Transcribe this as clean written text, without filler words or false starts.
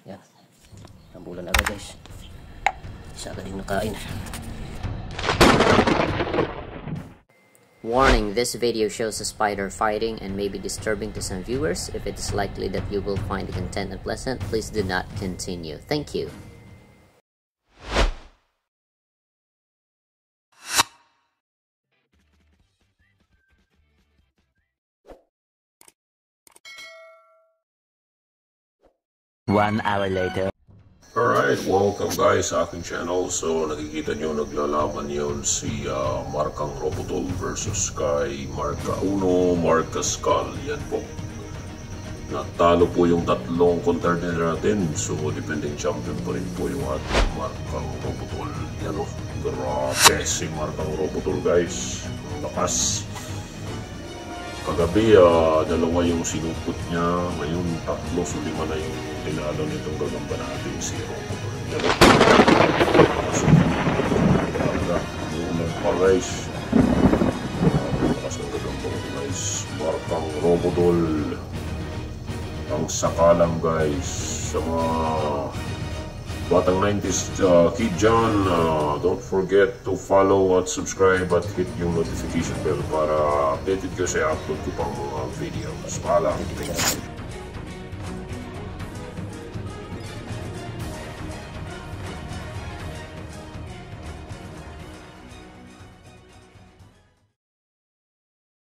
Yan. Nambulan agad guys. Isa agad yung nakain. Warning, this video shows a spider fighting and may be disturbing to some viewers. If it is likely that you will find the content unpleasant, please do not continue. Thank you. One hour later. Alright, welcome guys sa aking channel. So nakikita nyo naglalaban yun si markang Rubotol versus kay marka 1, marka Skull. Yan po. Natalo po yung tatlong contender natin. So depending champion pa rin po yung ating markang Rubotol. Yan o, grabe si markang Rubotol guys. Lakas. Kagabi, dalawa yung sinupot niya. Ngayon, 3, so 5 na yung tinalo nitong gagamba natin si Rubotol. Ulan pa guys. Lakas ng gagamba ko guys. Markang Rubotol. Ang sakalam guys. Sa mga batang 90s kid dyan, don't forget to follow at subscribe at hit yung notification bell para updated kayo sa upload ko pang mga videos. Paalam.